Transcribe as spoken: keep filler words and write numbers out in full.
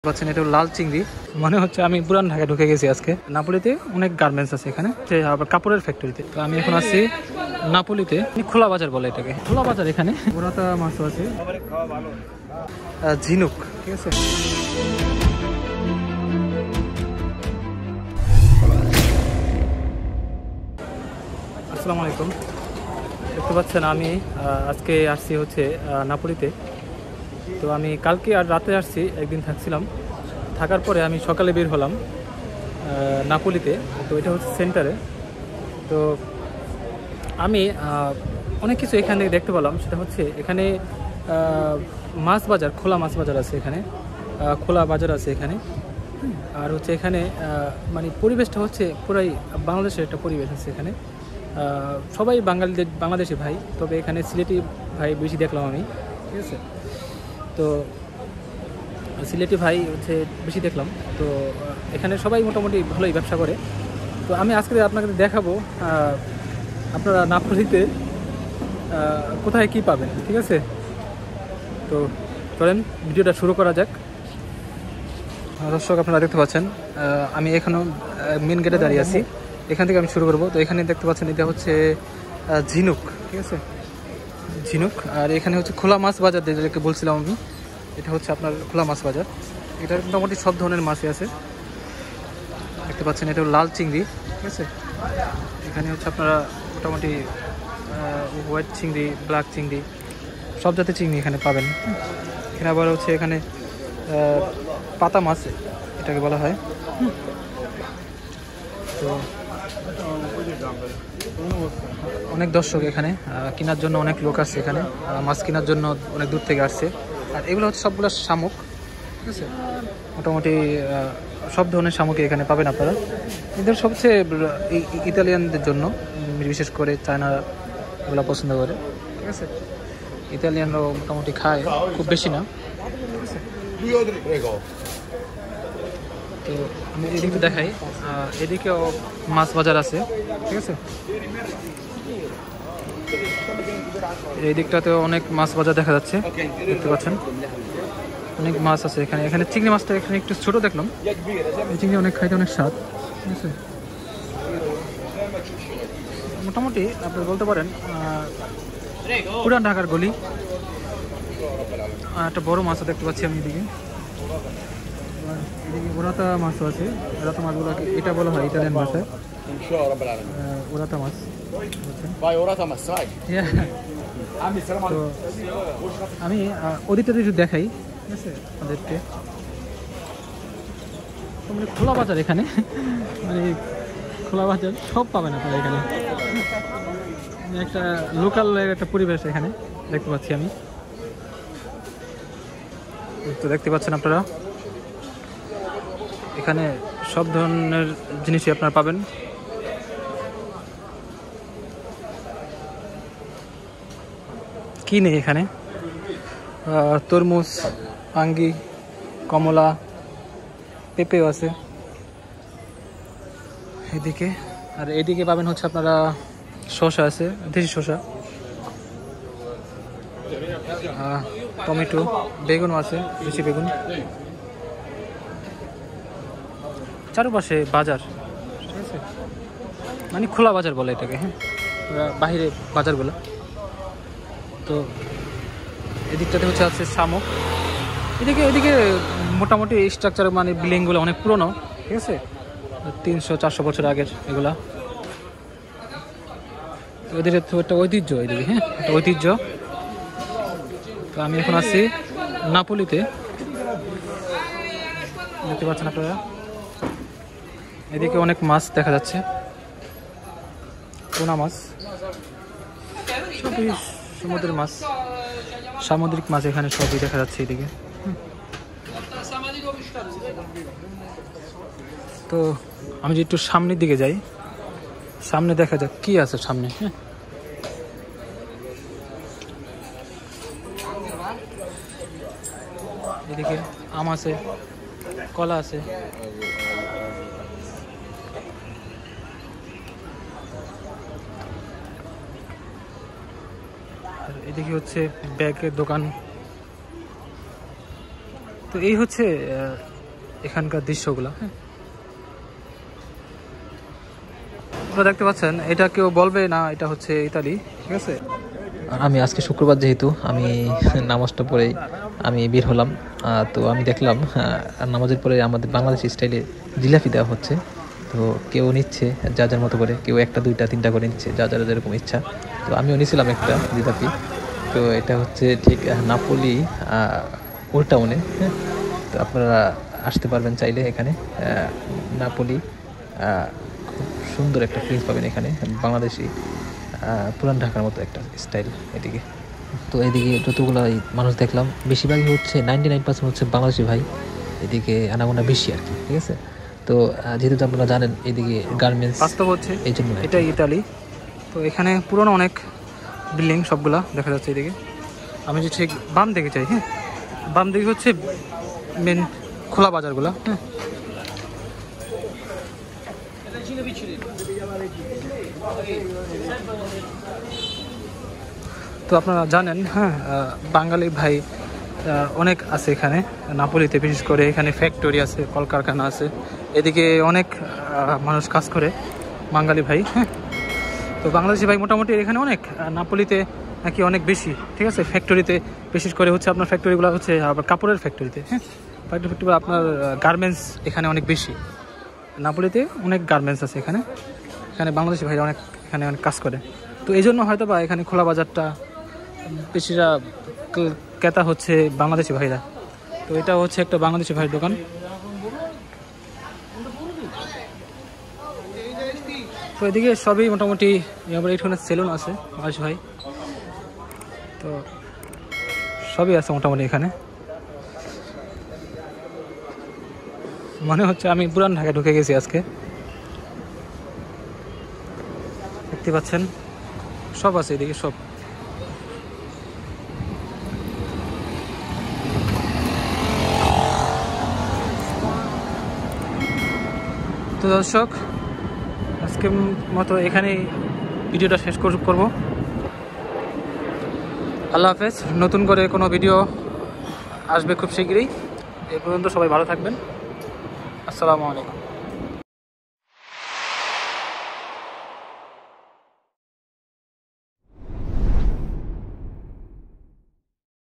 পাচ্ছেন এটা লাল চিংড়ি মনে হচ্ছে আমি পুরান ঢাকা ঢুকে গেছি আজকে। নাপোলিতে অনেক গার্মেন্টস আছে এখানে, আবার কাপড়ের ফ্যাক্টরিতে। তো আমি এখন আছি নাপোলিতে, খোলা বাজার বলে এটাকে, খোলা বাজার। এখানে বুরাতা মাছ আছে, ঝিনুক, ঠিক আছে। আসসালামু আলাইকুম। দেখতে পাচ্ছেন আমি আজকে আসছি হচ্ছে নাপোলিতে। তো আমি কালকে আর রাতে আসছি, একদিন থাকছিলাম। থাকার পরে আমি সকালে বের হলাম নাপোলিতে। তো এটা হচ্ছে সেন্টারে। তো আমি অনেক কিছু এখানে দেখতে পেলাম। সেটা হচ্ছে এখানে মাছ বাজার, খোলা মাছ বাজার আছে এখানে, খোলা বাজার আছে এখানে। আর হচ্ছে এখানে মানে পরিবেশটা হচ্ছে পুরাই বাংলাদেশের একটা পরিবেশ আছে এখানে। সবাই বাঙালিদের, বাংলাদেশি ভাই, তবে এখানে সিলেটি ভাই বেশি দেখলাম আমি, ঠিক আছে। তো সিলেটি ভাই হচ্ছে বেশি দেখলাম। তো এখানে সবাই মোটামুটি ভালোই ব্যবসা করে। তো আমি আজকে আপনাকে দেখাবো আপনারা নাপোলিতে কোথায় কি পাবেন, ঠিক আছে। তো চলেন ভিডিওটা শুরু করা যাক। দর্শক, আপনারা দেখতে পাচ্ছেন আমি এখানেও মেন গেটে দাঁড়িয়ে আছি। এখান থেকে আমি শুরু করবো। তো এখানে দেখতে পাচ্ছেন এটা হচ্ছে ঝিনুক, ঠিক আছে, ঝিনুক। আর এখানে হচ্ছে খোলা মাছ বাজার, যেটাকে বলছিলাম আমি, এটা হচ্ছে আপনার খোলা মাছ বাজার। এটা মোটামুটি সব ধরনের মাছই আছে। দেখতে পাচ্ছেন এটা লাল চিংড়ি, ঠিক আছে। এখানে হচ্ছে আপনারা মোটামুটি হোয়াইট চিংড়ি, ব্ল্যাক চিংড়ি, সব জাতের চিংড়ি এখানে পাবেন। এখানে আবার হচ্ছে এখানে পাতা মাছ এটাকে বলা হয়। তো অনেক দর্শক এখানে কেনার জন্য, অনেক লোক আসছে এখানে মাছ কেনার জন্য, অনেক দূর থেকে আসছে। আর এগুলো হচ্ছে সবগুলো শামুক, ঠিক আছে। মোটামুটি সব ধরনের শামুকই এখানে পাবেন আপনারা। এদের সবচেয়ে ইতালিয়ানদের জন্য, বিশেষ করে চায়না এগুলো পছন্দ করে, ঠিক আছে। ইতালিয়ানরাও মোটামুটি খায়, খুব বেশি না, ঠিক আছে। তো আমি এদিকে দেখাই, এদিকেও মাছ বাজার আছে, ঠিক আছে। এই দিকটাতেও অনেক মাছ বাজার দেখা যাচ্ছে, দেখতে পাচ্ছেন অনেক মাছ আছে এখানে। এখানে চিংড়ি মাছটা এখানে একটু ছোট দেখলাম, এই চিংড়ি অনেক খাইতে অনেক স্বাদ, ঠিক আছে। মোটামুটি আপনি বলতে পারেন পুরান ঢাকার গলি। একটা বড় মাছও দেখতে পাচ্ছি আমি এদিকে। এদিকে ওরাতা মাছও আছে। ওরাতা মাছগুলোকে এটা বলা হয় ইতালিয়ান ভাষায় ওরাতা মাছ। তো আমি ওদিকটা একটু দেখাই, ঠিক আছে ওদেরকে। তো মানে খোলা বাজার এখানে, মানে খোলা বাজার সব পাবেন আপনারা এখানে। একটা লোকাল একটা পরিবেশ এখানে দেখতে পাচ্ছি আমি। তো দেখতে পাচ্ছেন আপনারা এখানে সব ধরনের জিনিসই আপনারা পাবেন। কি নেই এখানে? তরমুজ, আঙ্গি, কমলা, পেঁপেও আছে এদিকে। আর এদিকে পাবেন হচ্ছে আপনারা শসা আছে, দেশি শসা, টমেটো, বেগুনও আছে, দেশি বেগুন। চারপাশে বাজার, ঠিক আছে, মানে খোলা বাজার বলে এটাকে, হ্যাঁ, বাহিরে বাজারগুলো। তো এদিকটাতে হচ্ছে আছে শামুক। এদিকে এদিকে মোটামুটি স্ট্রাকচার, মানে বিল্ডিংগুলো অনেক পুরনো, ঠিক আছে, তিনশো চারশো বছর আগের এগুলা। তো এদের একটা ঐতিহ্য এদিকে, হ্যাঁ, একটা ঐতিহ্য। তো আমি এখন আছি নাপোলিতে, দেখতে পাচ্ছেন আপনারা। এদিকে অনেক মাছ দেখা যাচ্ছে, পোনা মাছ, সবই সমুদ্রের মাছ, সামুদ্রিক মাছ এখানে সবই দেখা যাচ্ছে এদিকে। তো আমি যে একটু সামনের দিকে যাই, সামনে দেখা যাক কি আছে সামনে। হ্যাঁ, এদিকে আম আছে, কলা আছে। এদিকে হচ্ছে ব্যাগের দোকান। তো এই হচ্ছে এখানকার দৃশ্যগুলো। হ্যাঁ, আপনারা দেখতে পাচ্ছেন, এটা কেউ বলবে না এটা হচ্ছে ইতালি, ঠিক আছে। আর আমি আজকে শুক্রবার যেহেতু আমি নামাজটা পড়ে আমি বের হলাম। তো আমি দেখলাম নামাজের পরে আমাদের বাংলাদেশি স্টাইলে জিলাপি দেওয়া হচ্ছে। তো কেউ নিচ্ছে যা যার মতো করে, কেউ একটা দুইটা তিনটা করে নিচ্ছে যা যার যেরকম ইচ্ছা। তো আমিও নিয়েছিলাম একটা জিলাপি। তো এটা হচ্ছে ঠিক নাপোলি ওল্ড টাউনে। হ্যাঁ, তো আপনারা আসতে পারবেন চাইলে এখানে। নাপোলি খুব সুন্দর একটা ফিলিংস পাবেন এখানে, বাংলাদেশি পুরান ঢাকার মতো একটা স্টাইল এদিকে। তো এদিকে যতগুলো মানুষ দেখলাম বেশিরভাগই হচ্ছে নাইনটি নাইন পার্সেন্ট হচ্ছে বাংলাদেশি ভাই, এদিকে আনাগোনা বেশি আর কি, ঠিক আছে। তো যেহেতু আপনারা জানেন এদিকে গার্মেন্টস বাস্তব হচ্ছে এই জন্য এটা ইতালি। তো এখানে পুরনো অনেক বিল্ডিং সবগুলা দেখা যাচ্ছে এদিকে। আমি যে ঠিক বাম দিকে চাই, হ্যাঁ বাম দিকে হচ্ছে মেন খোলা বাজারগুলো। হ্যাঁ, তো আপনারা জানেন, হ্যাঁ বাঙালি ভাই অনেক আছে এখানে নাপোলিতে, বিশেষ করে এখানে ফ্যাক্টরি আছে, কলকারখানা আছে, এদিকে অনেক মানুষ কাজ করে বাঙালি ভাই। হ্যাঁ, তো বাংলাদেশি ভাই মোটামুটি এখানে অনেক, নাপোলিতে নাকি অনেক বেশি, ঠিক আছে। ফ্যাক্টরিতে বিশেষ করে হচ্ছে আপনার ফ্যাক্টরিগুলো হচ্ছে আবার কাপড়ের ফ্যাক্টরিতে। হ্যাঁ, ফ্যাক্টরি ফ্যাক্টরি আপনার গার্মেন্টস এখানে অনেক বেশি, নাপোলিতে অনেক গার্মেন্টস আছে এখানে। এখানে বাংলাদেশি ভাইরা অনেক এখানে অনেক কাজ করে। তো এই জন্য হয়তো বা এখানে খোলা বাজারটা বেশিরা ক্রেতা হচ্ছে বাংলাদেশি ভাইরা। তো এটা হচ্ছে একটা বাংলাদেশি ভাইয়ের দোকান। তো এদিকে সবই মোটামুটি এইখানে সেলুন আছে বাংলাদেশি ভাই, তো সবই আছে মোটামুটি এখানে। মনে হচ্ছে আমি পুরান ঢাকায় ঢুকে গেছি আজকে। দেখতে পাচ্ছেন সব আছে এদিকে সব। তো দর্শক, আজকের মতো এখানেই ভিডিওটা শেষ করব। আল্লাহ হাফেজ। নতুন করে কোনো ভিডিও আসবে খুব শীঘ্রই। এ পর্যন্ত সবাই ভালো থাকবেন। আসসালামু আলাইকুম।